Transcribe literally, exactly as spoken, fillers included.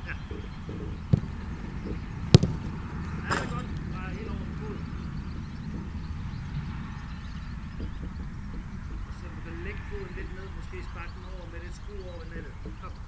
Ja. Ja, det er godt. Bare helt over på foden. Og se om du kan lægge foden lidt ned, måske sparke den over med lidt skru over i nettet. Kom.